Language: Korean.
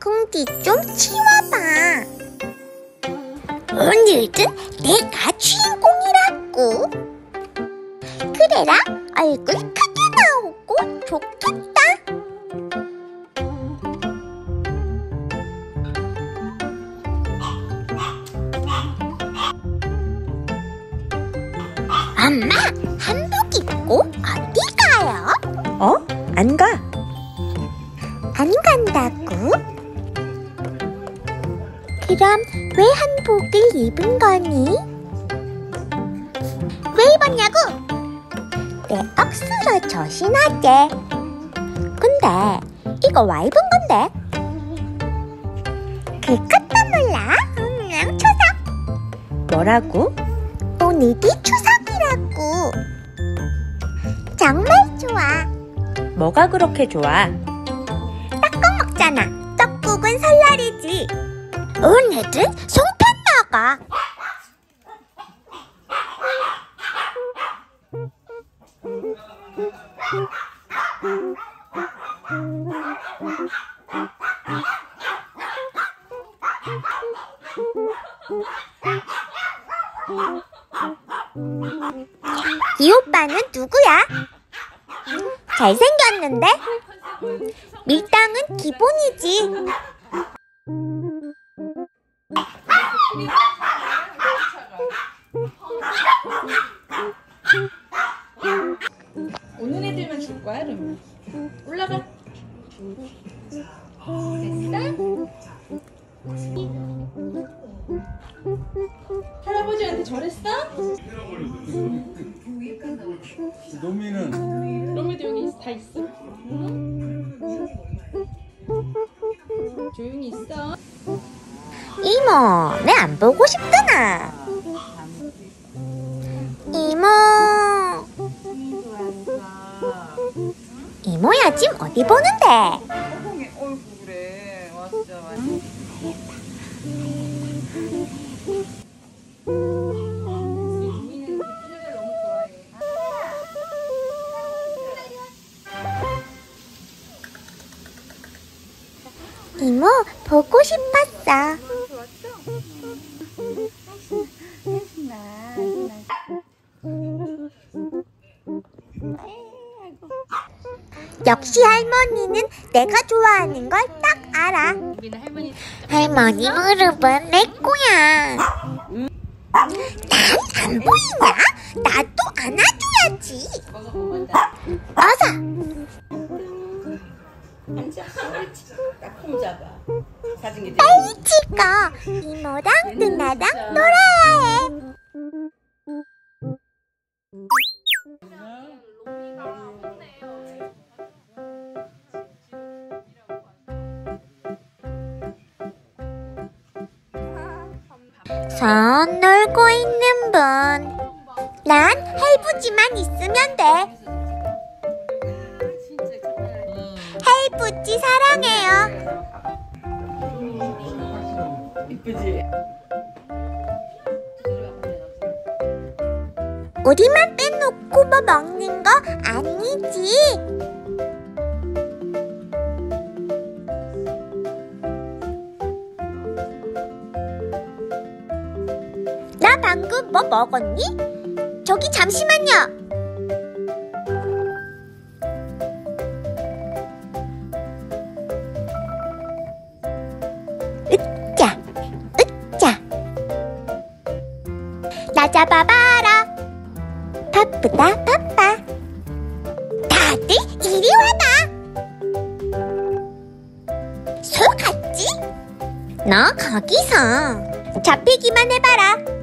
풍디 좀 치워봐. 오늘은 내가 주인공이라고. 그래라 얼굴 크게 나오고 좋겠다. 엄마, 한복 입고 어디 가요? 안 가. 안 간다고? 그럼 왜 한복을 입은 거니? 왜 입었냐고? 내 억수로 조신하게. 근데 이거 와 입은 건데? 그것도 몰라? 추석. 뭐라고? 오늘이 추석이라고. 정말 좋아. 뭐가 그렇게 좋아? 떡국 먹잖아. 떡국은 설날이지. 오늘은 송편 먹어. 이 오빠는 누구야? 잘생겼는데? 밀당은 기본이지. 오는 애들만 줄 거야, 그러면. 올라가. 됐어? 할아버지한테 절했어? 로미도 여기 다 있어. 조용히 있어. 이모, 내 안 보고 싶구나. 이모. 이모야, 지금 어디 보는데? 어이구, 그래. 왔어. 이모, 보고 싶었어. 역시 할머니는 내가 좋아하는 걸 딱 알아. 할머니 무릎은 내 거야. 난 안 보이냐? 나도 안아줘야지. 어서. 빨리 찍어. 이모랑 누나랑 놀아야 해. 손 놀고 있는 분. 난 할부지만 있으면 돼. 할부지 사랑해요. 이쁘지? 우리만 빼놓고 뭐 먹는 거 아니지? 나 방금 뭐 먹었니? 저기 잠시만요. 으짜, 으짜. 나 잡아봐라. 바쁘다 바빠. 다들 이리 와봐. 소 같지? 너 거기서 잡히기만 해봐라.